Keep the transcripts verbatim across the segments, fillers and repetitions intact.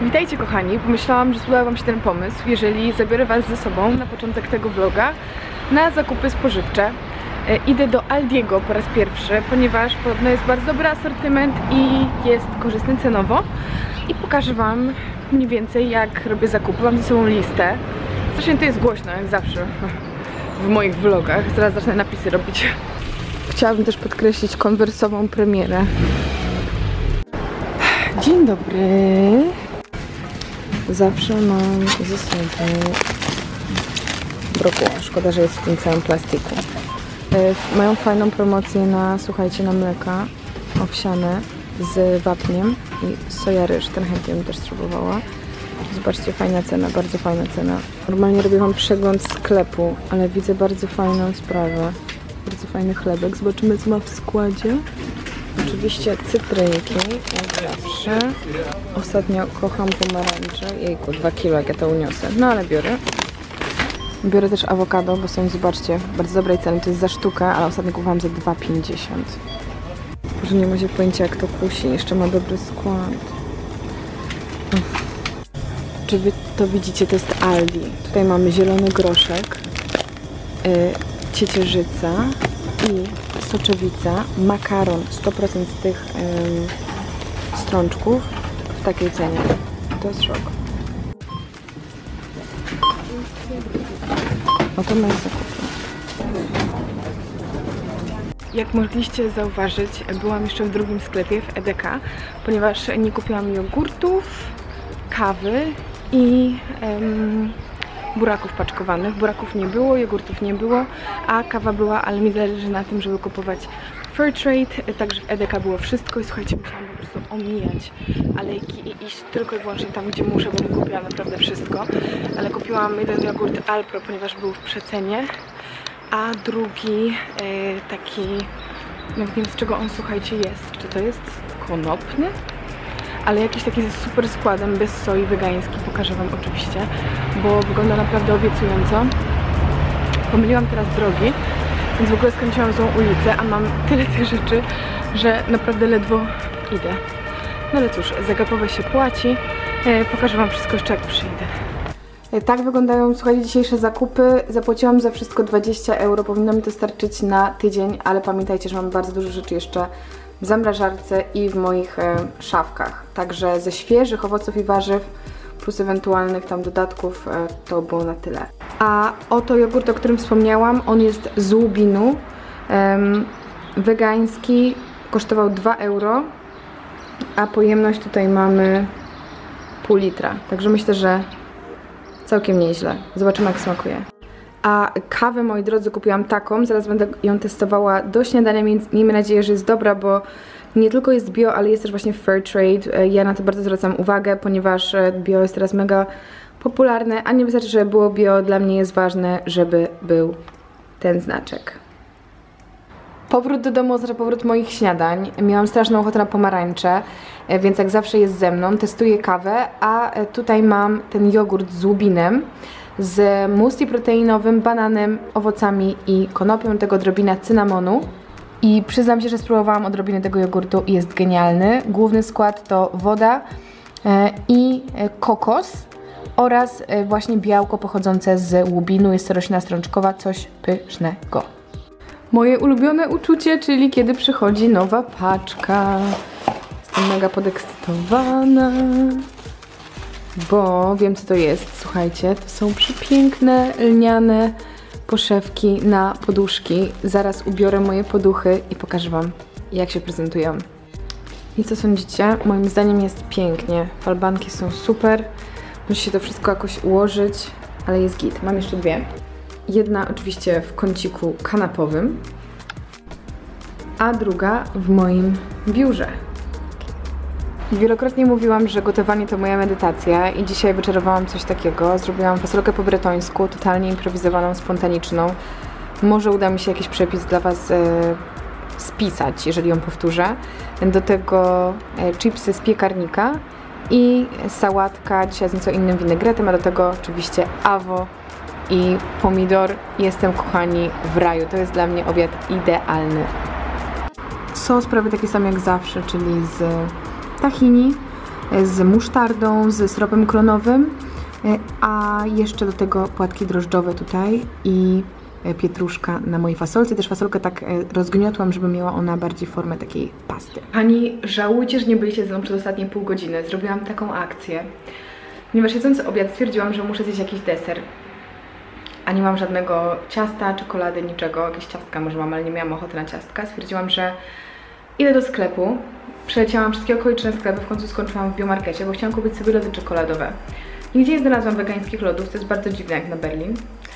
Witajcie kochani, pomyślałam, że spodoba wam się ten pomysł, jeżeli zabiorę was ze sobą na początek tego vloga na zakupy spożywcze. E, idę do Aldiego po raz pierwszy, ponieważ podobno jest bardzo dobry asortyment i jest korzystny cenowo. I pokażę wam mniej więcej, jak robię zakupy. Mam ze sobą listę. Zresztą to jest głośno, jak zawsze w moich vlogach. Zaraz zacznę napisy robić. Chciałabym też podkreślić konwersową premierę. Dzień dobry. Zawsze mam ze sobą brokuła. Szkoda, że jest w tym całym plastiku. E, mają fajną promocję na, słuchajcie, na mleka owsiane z wapniem i soja ryż. Ten chętnie bym też spróbowała. Zobaczcie, fajna cena, bardzo fajna cena. Normalnie robię wam przegląd sklepu, ale widzę bardzo fajną sprawę. Bardzo fajny chlebek. Zobaczymy, co ma w składzie. Oczywiście cytrynki, jak zawsze. Ostatnio kocham pomarańcze. Jejku, dwa kilo, jak ja to uniosę. No ale biorę. Biorę też awokado, bo są, zobaczcie, bardzo dobrej ceny. To jest za sztukę, ale ostatnio kupowałam za dwa pięćdziesiąt. Może nie macie pojęcia, jak to kusi. Jeszcze ma dobry skład. Uff. Czy wy to widzicie? To jest Aldi. Tutaj mamy zielony groszek, yy, ciecierzyca i soczewica, makaron, sto procent z tych ym, strączków w takiej cenie. To jest szok. Oto moje zakupy. Jak mogliście zauważyć, byłam jeszcze w drugim sklepie, w E D K, ponieważ nie kupiłam jogurtów, kawy i ym, buraków paczkowanych. Buraków nie było, jogurtów nie było, a kawa była, ale mi zależy na tym, żeby kupować Fairtrade, także w E D K było wszystko i słuchajcie, musiałam po prostu omijać alejki i iść tylko i wyłącznie tam, gdzie muszę, bo mi kupiłam naprawdę wszystko, ale kupiłam jeden jogurt Alpro, ponieważ był w przecenie, a drugi e, taki, nawet nie wiem, z czego on, słuchajcie, jest. Czy to jest konopny? Ale jakiś taki z super składem, bez soi, wegański, pokażę wam oczywiście, bo wygląda naprawdę obiecująco. Pomyliłam teraz drogi, więc w ogóle skręciłam złą ulicę, a mam tyle tych rzeczy, że naprawdę ledwo idę. No ale cóż, za gapowe się płaci. E, pokażę wam wszystko jeszcze, jak przyjdę. E, tak wyglądają, słuchajcie, dzisiejsze zakupy. Zapłaciłam za wszystko dwadzieścia euro, powinno mi to starczyć na tydzień, ale pamiętajcie, że mam bardzo dużo rzeczy jeszcze w zamrażarce i w moich e, szafkach. Także ze świeżych owoców i warzyw plus ewentualnych tam dodatków e, to było na tyle. A oto jogurt, o którym wspomniałam, on jest z łubinu, e, wegański, kosztował dwa euro, a pojemność tutaj mamy pół litra. Także myślę, że całkiem nieźle. Zobaczymy, jak smakuje. A kawę, moi drodzy, kupiłam taką, zaraz będę ją testowała do śniadania, miejmy nadzieję, że jest dobra, bo nie tylko jest bio, ale jest też właśnie Fairtrade. Ja na to bardzo zwracam uwagę, ponieważ bio jest teraz mega popularne, a nie wystarczy, żeby było bio, dla mnie jest ważne, żeby był ten znaczek. Powrót do domu oznacza powrót moich śniadań. Miałam straszną ochotę na pomarańcze, więc jak zawsze jest ze mną, testuję kawę, a tutaj mam ten jogurt z łubinem, z muesli proteinowym, bananem, owocami i konopią, tego odrobina cynamonu. I przyznam się, że spróbowałam odrobinę tego jogurtu i jest genialny. Główny skład to woda e, i e, kokos oraz e, właśnie białko pochodzące z łubinu. Jest to roślina strączkowa, coś pysznego. Moje ulubione uczucie, czyli kiedy przychodzi nowa paczka. Jestem mega podekscytowana, bo wiem, co to jest. Słuchajcie, to są przepiękne, lniane poszewki na poduszki. Zaraz ubiorę moje poduchy i pokażę wam, jak się prezentują. I co sądzicie? Moim zdaniem jest pięknie. Falbanki są super. Musi się to wszystko jakoś ułożyć, ale jest git. Mam jeszcze dwie. Jedna oczywiście w kąciku kanapowym, a druga w moim biurze. Wielokrotnie mówiłam, że gotowanie to moja medytacja i dzisiaj wyczerowałam coś takiego. Zrobiłam fasolkę po bretońsku, totalnie improwizowaną, spontaniczną. Może uda mi się jakiś przepis dla was e, spisać, jeżeli ją powtórzę. Do tego e, chipsy z piekarnika i sałatka, dzisiaj z nieco innym winegretem, a do tego oczywiście awo i pomidor. Jestem, kochani, w raju. To jest dla mnie obiad idealny. Sos prawie taki sam jak zawsze, czyli z tahini, z musztardą, z syropem klonowym, a jeszcze do tego płatki drożdżowe tutaj i pietruszka na mojej fasolce. Też fasolkę tak rozgniotłam, żeby miała ona bardziej formę takiej pasty. Pani, żałujcie, że nie byliście ze mną przez ostatnie pół godziny. Zrobiłam taką akcję. Ponieważ jedząc obiad stwierdziłam, że muszę zjeść jakiś deser. A nie mam żadnego ciasta, czekolady, niczego. Jakieś ciastka może mam, ale nie miałam ochoty na ciastka. Stwierdziłam, że idę do sklepu. Przeleciałam wszystkie okoliczne sklepy, w końcu skończyłam w biomarkecie, bo chciałam kupić sobie lody czekoladowe. Nigdzie nie znalazłam wegańskich lodów, to jest bardzo dziwne jak na Berlin.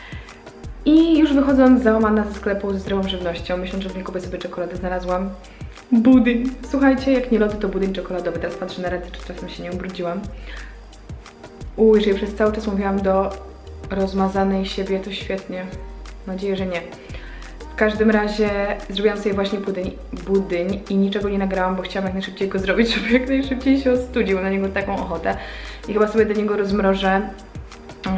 I już wychodząc załamana ze sklepu ze zdrową żywnością, myśląc, że nie kupię sobie czekolady, znalazłam budyń. Słuchajcie, jak nie lody, to budyń czekoladowy. Teraz patrzę na ręce, czy czasem się nie ubrudziłam. Uj, jeżeli przez cały czas mówiłam do rozmazanej siebie, to świetnie. Mam nadzieję, że nie. W każdym razie zrobiłam sobie właśnie budyń, budyń i niczego nie nagrałam, bo chciałam jak najszybciej go zrobić, żeby jak najszybciej się ostudził. Na niego taką ochotę. I chyba sobie do niego rozmrożę yy,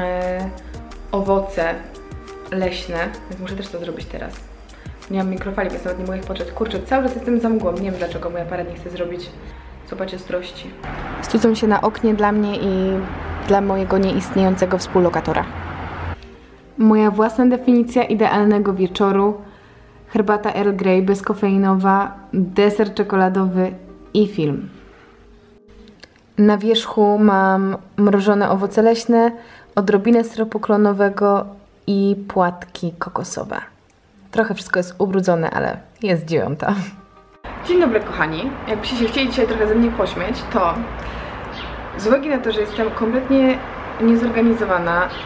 owoce leśne, więc muszę też to zrobić teraz. Nie mam mikrofali, więc nawet nie mogę ich poczeć. Kurczę, cały czas jestem za mgłą. Nie wiem dlaczego mój aparat nie chce zrobić zobacz ostrości. Studzą się na oknie dla mnie i dla mojego nieistniejącego współlokatora. Moja własna definicja idealnego wieczoru. Herbata Earl Grey bezkofeinowa, deser czekoladowy i film. Na wierzchu mam mrożone owoce leśne, odrobinę syropu klonowego i płatki kokosowe. Trochę wszystko jest ubrudzone, ale jest dziewiąta. Dzień dobry kochani. Jakbyście się chcieli dzisiaj trochę ze mnie pośmiać, to z uwagi na to, że jestem kompletnie niezorganizowana, em,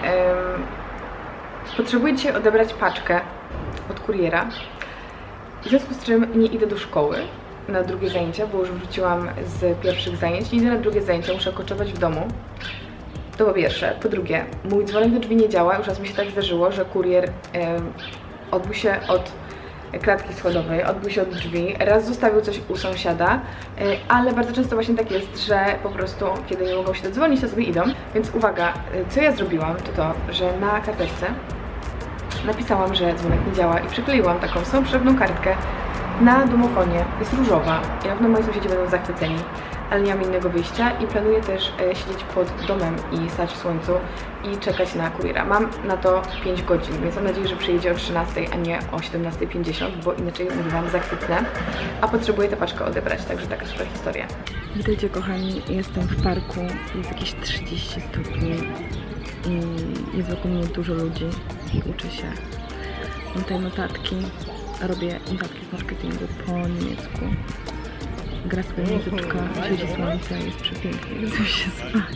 potrzebuję dzisiaj odebrać paczkę od kuriera. W związku z czym nie idę do szkoły na drugie zajęcia, bo już wróciłam z pierwszych zajęć. Nie idę na drugie zajęcia, muszę koczować w domu. To po pierwsze. Po drugie, mój dzwonek do drzwi nie działa. Już raz mi się tak zdarzyło, że kurier em, odbył się od klatki schodowej, odbył się od drzwi, raz zostawił coś u sąsiada, ale bardzo często właśnie tak jest, że po prostu kiedy nie mogą się dodzwonić, to sobie idą. Więc uwaga, co ja zrobiłam, to to, że na karteczce napisałam, że dzwonek nie działa i przykleiłam taką swoją potrzebną kartkę na domofonie. Jest różowa i na pewno moi sąsiedzi będą zachwyceni, ale nie mam innego wyjścia i planuję też e, siedzieć pod domem i stać w słońcu i czekać na kuriera. Mam na to pięć godzin, więc mam nadzieję, że przyjedzie o trzynastej, a nie o siedemnastej pięćdziesiąt, bo inaczej mówię wam zakwitnę, a potrzebuję tę paczkę odebrać, także taka super historia. Witajcie kochani, jestem w parku, jest jakieś trzydzieści stopni i jest wokół mnie dużo ludzi i uczę się. Mam tutaj notatki, robię notatki z marketingu po niemiecku. Gra sobie muzyczka, siedzi słońce, jest przepięknie, chcę się spać.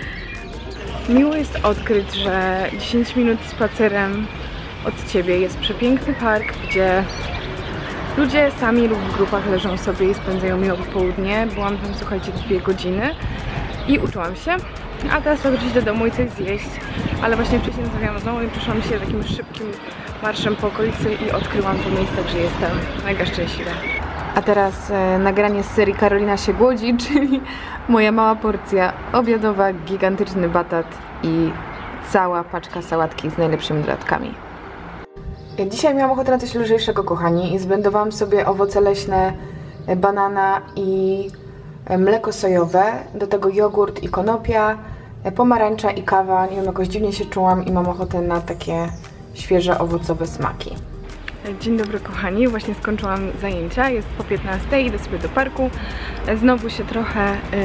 Miło jest odkryć, że dziesięć minut spacerem od ciebie jest przepiękny park, gdzie ludzie sami lub w grupach leżą sobie i spędzają miło popołudnie. Byłam tam, słuchajcie, dwie godziny i uczyłam się. A teraz trzeba wrócić do domu i coś zjeść. Ale właśnie wcześniej rozmawiałam znowu i przyszłam się takim szybkim marszem po okolicy i odkryłam to miejsce, gdzie jestem mega szczęśliwa. A teraz e, nagranie z serii Karolina się głodzi, czyli moja mała porcja obiadowa, gigantyczny batat i cała paczka sałatki z najlepszymi dodatkami. Dzisiaj miałam ochotę na coś lżejszego, kochani, i zblendowałam sobie owoce leśne, banana i mleko sojowe, do tego jogurt i konopia, pomarańcza i kawa. Nie wiem, jakoś dziwnie się czułam i mam ochotę na takie świeże, owocowe smaki. Dzień dobry kochani, właśnie skończyłam zajęcia, jest po piętnastej, idę sobie do parku, znowu się trochę yy,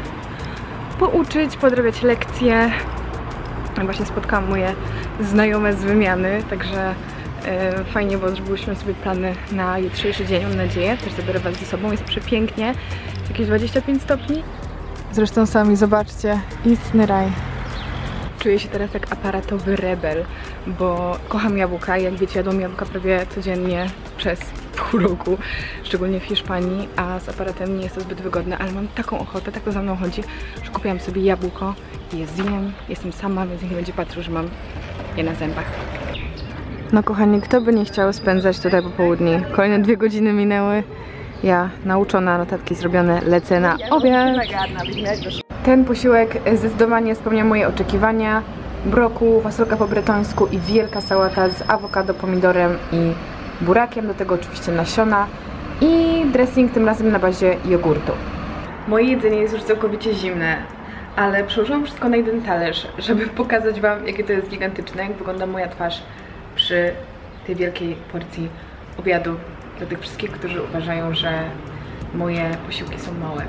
pouczyć, podrabiać lekcje. Właśnie spotkałam moje znajome z wymiany, także yy, fajnie, bo zrobiłyśmy sobie plany na jutrzejszy dzień, mam nadzieję, też zabiorę was ze sobą, jest przepięknie, jakieś dwadzieścia pięć stopni. Zresztą sami zobaczcie, istny raj. Czuję się teraz jak aparatowy rebel, bo kocham jabłka. Jak wiecie, jadłam jabłka prawie codziennie przez pół roku, szczególnie w Hiszpanii, a z aparatem nie jest to zbyt wygodne, ale mam taką ochotę, tak to za mną chodzi, że kupiłam sobie jabłko i je zjem. Jestem sama, więc nikt nie będzie patrzył, że mam je na zębach. No kochani, kto by nie chciał spędzać tutaj popołudnie? Kolejne dwie godziny minęły. Ja, nauczona, notatki zrobione, lecę na obiad. Ten posiłek zdecydowanie spełnia moje oczekiwania. Broku, fasolka po bretońsku i wielka sałata z awokado, pomidorem i burakiem. Do tego oczywiście nasiona i dressing tym razem na bazie jogurtu. Moje jedzenie jest już całkowicie zimne, ale przełożyłam wszystko na jeden talerz, żeby pokazać wam, jakie to jest gigantyczne, jak wygląda moja twarz przy tej wielkiej porcji obiadu dla tych wszystkich, którzy uważają, że moje posiłki są małe.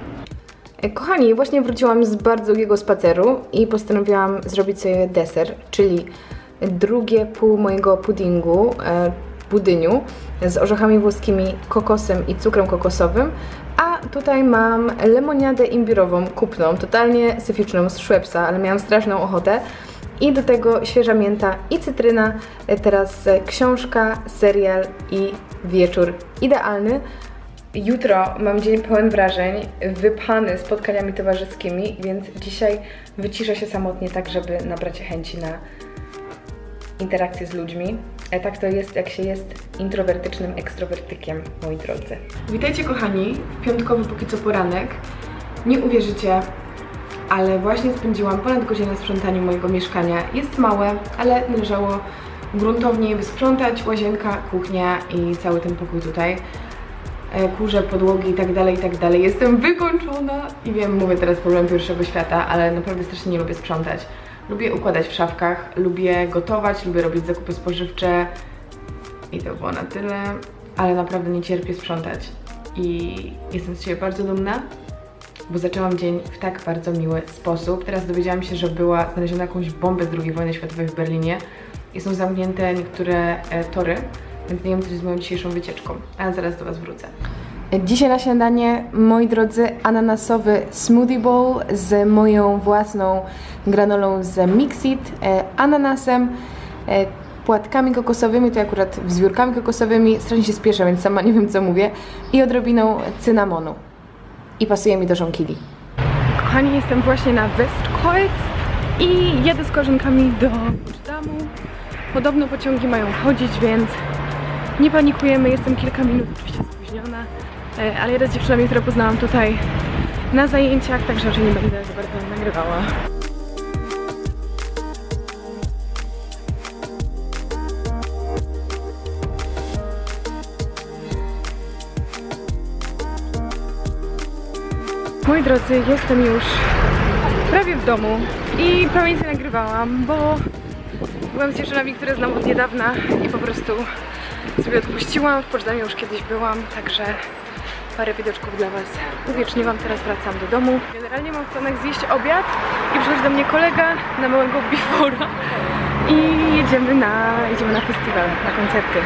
Kochani, właśnie wróciłam z bardzo długiego spaceru i postanowiłam zrobić sobie deser, czyli drugie pół mojego puddingu, e, budyniu z orzechami włoskimi, kokosem i cukrem kokosowym, a tutaj mam lemoniadę imbirową, kupną, totalnie syficzną z Schweppesa, ale miałam straszną ochotę. I do tego świeża mięta i cytryna, teraz książka, serial i wieczór idealny. Jutro mam dzień pełen wrażeń, wypchany spotkaniami towarzyskimi, więc dzisiaj wyciszę się samotnie tak, żeby nabrać chęci na interakcję z ludźmi. E, tak to jest, jak się jest introwertycznym ekstrowertykiem, moi drodzy. Witajcie kochani, w piątkowy póki co poranek. Nie uwierzycie, ale właśnie spędziłam ponad godzinę w sprzątaniu mojego mieszkania. Jest małe, ale należało gruntownie wysprzątać, łazienka, kuchnia i cały ten pokój tutaj. Kurze, podłogi i tak dalej, i tak dalej. Jestem wykończona i wiem, mówię teraz problem pierwszego świata, ale naprawdę strasznie nie lubię sprzątać. Lubię układać w szafkach, lubię gotować, lubię robić zakupy spożywcze i to było na tyle, ale naprawdę nie cierpię sprzątać i jestem z siebie bardzo dumna, bo zaczęłam dzień w tak bardzo miły sposób. Teraz dowiedziałam się, że była znaleziona jakąś bombę z drugiej wojny światowej w Berlinie i są zamknięte niektóre e, tory, więc nie wiem, co jest z moją dzisiejszą wycieczką, ale zaraz do was wrócę. Dzisiaj na śniadanie, moi drodzy, ananasowy smoothie bowl z moją własną granolą z Mixit, e, ananasem, e, płatkami kokosowymi, to akurat wzwiórkami kokosowymi, strasznie się spieszę, więc sama nie wiem, co mówię, i odrobiną cynamonu. I pasuje mi do żonkili. Kochani, jestem właśnie na Westkreuz i jadę z koleżankami do Potsdamu. Podobno pociągi mają chodzić, więc nie panikujemy, jestem kilka minut oczywiście spóźniona, ale jadę z dziewczynami, które poznałam tutaj na zajęciach, także raczej nie będę za bardzo nagrywała. Moi drodzy, jestem już prawie w domu i prawie nic nie nagrywałam, bo byłam z dziewczynami, które znam od niedawna i po prostu sobie odpuściłam. W Poczdamie już kiedyś byłam, także parę widoczków dla was uwieczniłam. Teraz wracam do domu. Generalnie mam w planach zjeść obiad i przychodzi do mnie kolega na małego bifora i jedziemy na, jedziemy na festiwal, na koncerty.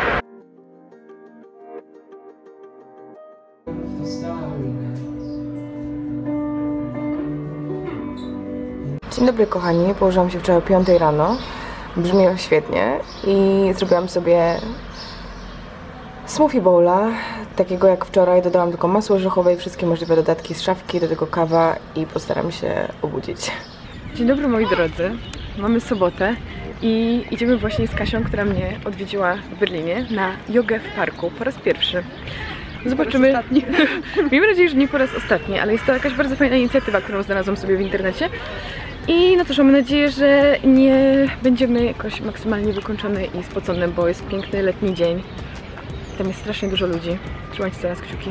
Dzień dobry kochani, położyłam się wczoraj o piątej rano, brzmiło świetnie i zrobiłam sobie smoothie bowla, takiego jak wczoraj. Dodałam tylko masło orzechowe i wszystkie możliwe dodatki z szafki, do tego kawa i postaram się obudzić. Dzień dobry moi drodzy, mamy sobotę i idziemy właśnie z Kasią, która mnie odwiedziła w Berlinie, na jogę w parku po raz pierwszy. Zobaczymy. Miejmy nadzieję, że nie po raz ostatni, ale jest to jakaś bardzo fajna inicjatywa, którą znalazłam sobie w internecie. I no też mamy nadzieję, że nie będziemy jakoś maksymalnie wykończone i spocone, bo jest piękny letni dzień. Tam jest strasznie dużo ludzi. Trzymajcie teraz kciuki.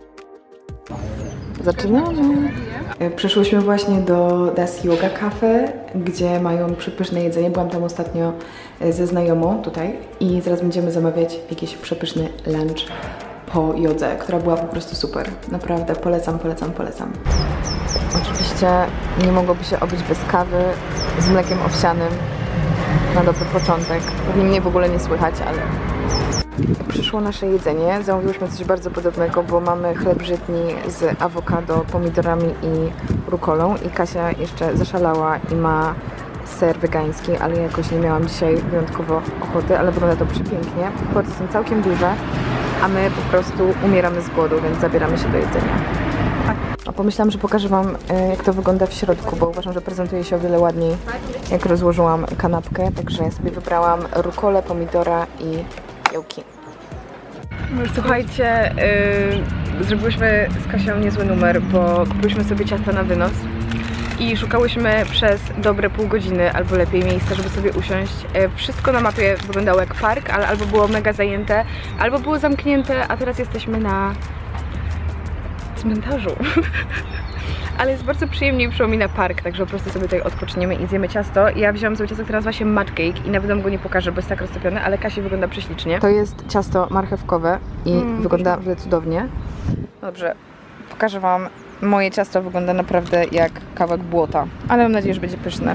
Zaczynamy! Przyszłyśmy właśnie do Das Yoga Cafe, gdzie mają przepyszne jedzenie. Byłam tam ostatnio ze znajomą tutaj i zaraz będziemy zamawiać jakiś przepyszny lunch po jodze, która była po prostu super. Naprawdę polecam, polecam, polecam. Oczywiście nie mogłoby się obyć bez kawy z mlekiem owsianym na dobry początek. Pewnie mnie w ogóle nie słychać, ale... Przyszło nasze jedzenie. Zamówiłyśmy coś bardzo podobnego, bo mamy chleb żytni z awokado, pomidorami i rukolą. I Kasia jeszcze zaszalała i ma ser wegański, ale jakoś nie miałam dzisiaj wyjątkowo ochoty, ale wygląda to przepięknie. Porcje są całkiem duże, a my po prostu umieramy z głodu, więc zabieramy się do jedzenia. A pomyślałam, że pokażę wam, jak to wygląda w środku, bo uważam, że prezentuje się o wiele ładniej, jak rozłożyłam kanapkę. Także ja sobie wybrałam rukolę, pomidora i jałki. No, słuchajcie, yy, zrobiłyśmy z Kasią niezły numer, bo kupiłyśmy sobie ciasta na wynos i szukałyśmy przez dobre pół godziny, albo lepiej miejsca, żeby sobie usiąść. Yy, wszystko na mapie wyglądało jak park, ale albo było mega zajęte, albo było zamknięte, a teraz jesteśmy na cmentarzu. Ale jest bardzo przyjemnie i przypomina park, także po prostu sobie tutaj odpoczniemy i zjemy ciasto. Ja wziąłam sobie ciasto, które nazywa się Mud Cake i nawet wam go nie pokażę, bo jest tak roztopione, ale Kasi wygląda prześlicznie. To jest ciasto marchewkowe i mm, wygląda pyszne. Cudownie. Dobrze, pokażę wam. Moje ciasto wygląda naprawdę jak kawałek błota, ale mam nadzieję, że będzie pyszne.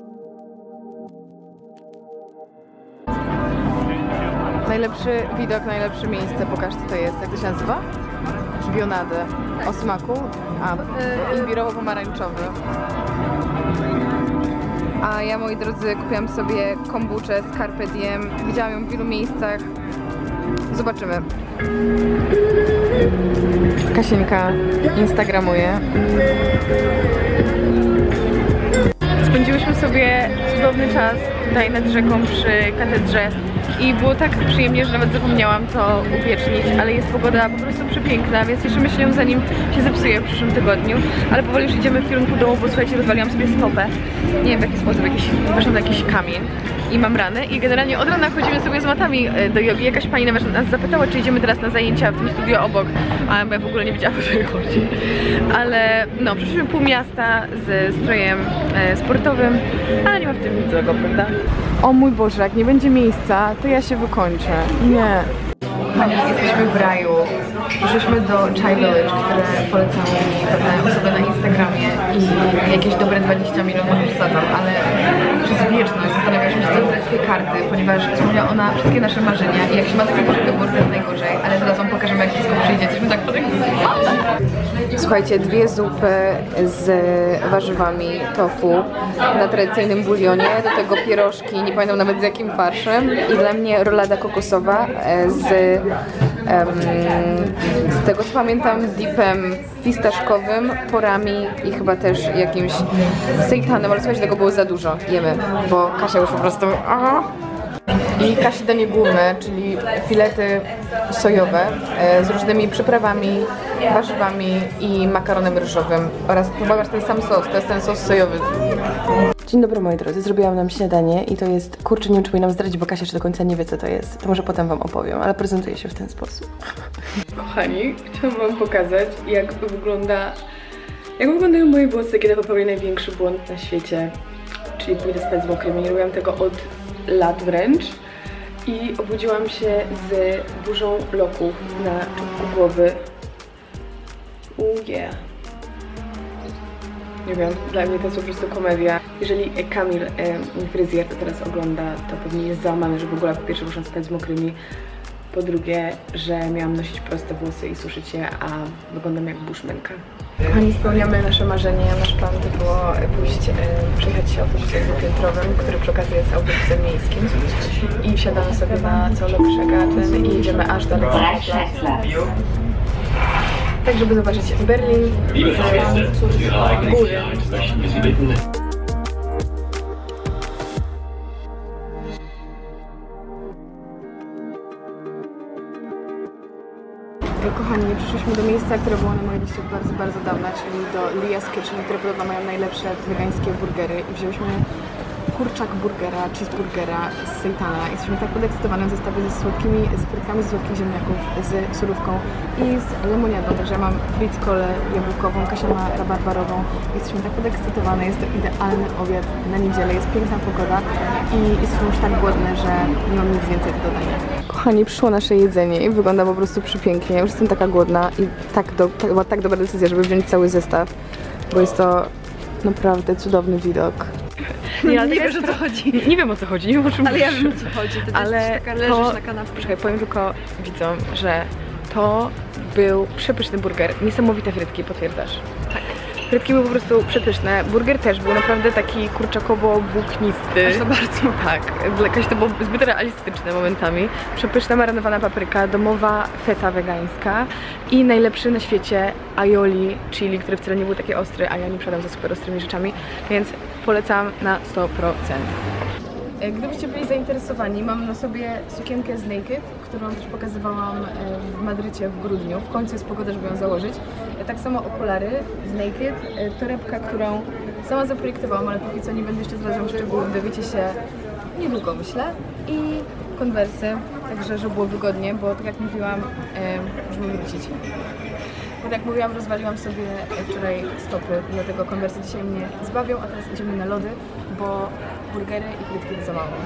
Najlepszy widok, najlepsze miejsce, pokaż co to jest, jak to się nazywa? Bionady. O smaku? A, imbirowo-pomarańczowy. A ja, moi drodzy, kupiłam sobie kombuczę z Carpe Diem. Widziałam ją w wielu miejscach. Zobaczymy. Kasieńka instagramuje. Spędziłyśmy sobie cudowny czas tutaj nad rzeką przy katedrze i było tak przyjemnie, że nawet zapomniałam to uwiecznić, ale jest pogoda po prostu przepiękna, więc jeszcze myślę, zanim się zepsuje w przyszłym tygodniu, ale powoli już idziemy w kierunku domu, bo słuchajcie, rozwaliłam sobie stopę, nie wiem w jaki sposób, jakiś, weszłam na jakiś kamień i mam ranę i generalnie od rana chodzimy sobie z matami do jogi. Jakaś pani nawet nas zapytała, czy idziemy teraz na zajęcia w tym studio obok, a ja w ogóle nie wiedziałam, o co chodzi. Ale no, przeszliśmy pół miasta ze strojem e, sportowym, ale nie ma w tym nic złego, prawda? O mój Boże, jak nie będzie miejsca, to ja się wykończę. Nie. Kochani, jesteśmy w raju. Przyszliśmy do Chai Village, które polecały mi pewne osoby na Instagramie i jakieś dobre dwadzieścia minut może wsadzam, ale przez wieczność zastanawialiśmy się, co to jest tej karty, ponieważ spełnia ona wszystkie nasze marzenia i jak się ma taki duży wybór, to jest najgorzej, ale zaraz wam pokażemy, jak wszystko przyjdzie. Jesteśmy tak podekscytowani. Słuchajcie, dwie zupy z warzywami tofu na tradycyjnym bulionie, do tego pierożki, nie pamiętam nawet z jakim farszem i dla mnie rolada kokosowa z Um, z tego co pamiętam dipem fistaszkowym, porami i chyba też jakimś sejtanem, ale słuchajcie, tego było za dużo. Jemy, bo Kasia już po prostu... Aha. I Kasi danie główne, czyli filety sojowe e, z różnymi przyprawami, warzywami i makaronem ryżowym oraz chyba ten sam sos, to jest ten sos sojowy. Dzień dobry moi drodzy, zrobiłam nam śniadanie i to jest, kurczę, nie wiem czy powinnam zdradzić, bo Kasia jeszcze do końca nie wie co to jest, to może potem wam opowiem, ale prezentuję się w ten sposób. Kochani, chciałam wam pokazać jak wygląda, jak wyglądają moje włosy, kiedy popełnię największy błąd na świecie, czyli pójdę spać z mokrymi. Nie robiłam tego od lat wręcz i obudziłam się z burzą loków na czubku głowy. Oh yeah. Nie wiem, dla mnie to jest po prostu komedia. Jeżeli Kamil, e, fryzjer, to teraz ogląda, to pewnie jest załamany, że w ogóle po pierwsze muszę spać z mokrymi, po drugie, że miałam nosić proste włosy i suszyć je, a wyglądam jak bushmanka. Kochani, spełniamy nasze marzenie. Nasz plan to było pójść, e, przejechać się autobusem dwupiętrowym, który przy okazji jest autobusem miejskim i wsiadamy sobie na Zoologiczny Garden i jedziemy aż do Alexanderplatz. Tak, żeby zobaczyć Berlin z góry. Kochani, przyszliśmy do miejsca, które było na mojej liście bardzo, bardzo dawno, czyli do Lia's Kitchen, które podobno mają najlepsze wegańskie burgery i wzięliśmy kurczak burgera, cheeseburgera z sejtana. Jesteśmy tak podekscytowane w zestawie ze słodkimi, z frytkami z słodkich ziemniaków, z surówką i z lemoniadą, także ja mam fritz kolę jabłkową, Kasia ma rabarbarową. Jesteśmy tak podekscytowane, jest to idealny obiad na niedzielę, jest piękna pogoda i jesteśmy już tak głodne, że nie mam nic więcej do dodania. Kochani, przyszło nasze jedzenie i wygląda po prostu przepięknie. Ja już jestem taka głodna i tak do, tak, była tak dobra decyzja, żeby wziąć cały zestaw, bo jest to naprawdę cudowny widok. Nie, ale nie wiesz o co chodzi. Nie, nie wiem o co chodzi, nie wiem o czym Ale ja wiem o co chodzi, ty ale też taka leżysz to, na kanapie. Poczekaj, powiem tylko widzom, że to był przepyszny burger. Niesamowite frytki, potwierdzasz? Tak. Frytki były po prostu przepyszne. Burger też był naprawdę taki kurczakowo-włóknisty. Aż to bardzo. Tak, jakaś to było zbyt realistyczne momentami. Przepyszna marynowana papryka, domowa feta wegańska i najlepszy na świecie aioli chili, który wcale nie był taki ostry, a ja nie przodam za super ostrymi rzeczami, więc polecam na sto procent. Gdybyście byli zainteresowani, mam na sobie sukienkę z Naked, którą też pokazywałam w Madrycie w grudniu. W końcu jest pogoda, żeby ją założyć. Tak samo okulary z Naked, torebka, którą sama zaprojektowałam, ale póki co nie będę jeszcze zdradzał szczegółów, dowiecie się niedługo, myślę. I konwersy, także żeby było wygodnie, bo tak jak mówiłam, możemy wrócić. Bo jak mówiłam, rozwaliłam sobie wczoraj stopy, dlatego konwersy dzisiaj mnie zbawią, a teraz idziemy na lody, bo burgery i frytki to za mało.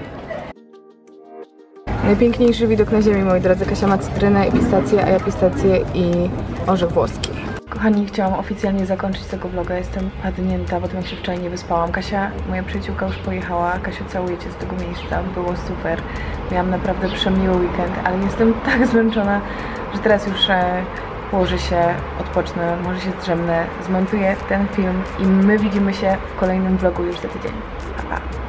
Najpiękniejszy widok na ziemi, moi drodzy. Kasia ma cytrynę i pistację, a ja pistację i orzech włoski. Kochani, chciałam oficjalnie zakończyć tego vloga. Jestem padnięta, bo tym jak się wczoraj nie wyspałam. Kasia, moja przyjaciółka, już pojechała. Kasiu, całuję cię z tego miejsca. Było super. Miałam naprawdę przemiły weekend, ale jestem tak zmęczona, że teraz już e, położę się, odpocznę, może się zdrzemnę, zmontuję ten film i my widzimy się w kolejnym vlogu już za tydzień. Pa, pa.